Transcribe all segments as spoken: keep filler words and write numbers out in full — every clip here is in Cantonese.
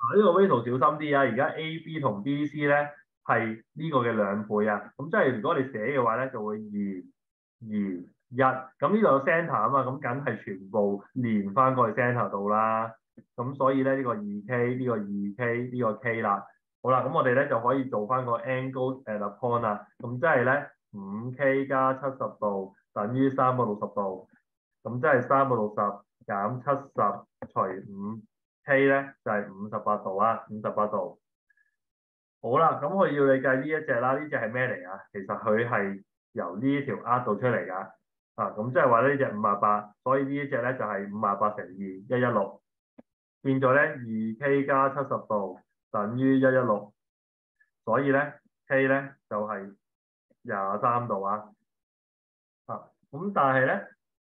呢個 Rachel 小心啲啊！而家 A B 同 B C 咧係呢個嘅兩倍啊，咁即係如果你寫嘅話咧，就會二二一，咁呢度有 centre 啊嘛，咁梗係全部連翻過去 centre 度啦。咁所以咧呢個二 K 呢個二 K 呢個 K 啦，好啦，咁我哋咧就可以做翻個 angle at a point 啦。咁即係咧五 K 加七十度等於三百六十度，咁即係三百六十減七十除五。K 咧就係五十八度啊，五十八度。好啦，咁佢要你計呢一隻啦，呢隻係咩嚟啊？其實佢係由呢條額度出嚟㗎。啊，咁即係話呢隻五十八，所以呢一隻咧就係五十八乘二一一六，變咗咧二 K 加七十度等於一一六，所以咧 K 咧就係廿三度啊。啊，咁但係咧，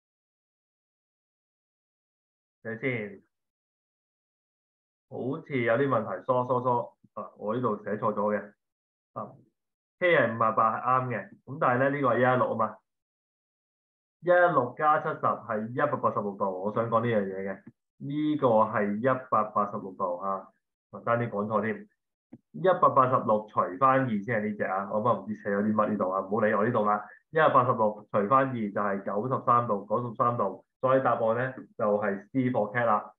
睇先，好似有啲問題，疏疏疏啊，我呢度寫錯咗嘅。啊，K 係五十八係啱嘅，咁但係咧呢個係一一六啊嘛，一一六加七十係一百八十六度，我想講呢樣嘢嘅，呢個係一百八十六度啊，我爭啲講錯添，一百八十六除翻二先係呢只啊，我唔知寫咗啲乜呢度啊，唔好理我呢度啦，一百八十六除翻二就係九十三度，九十三度，所以答案咧就係 C for cat 啦。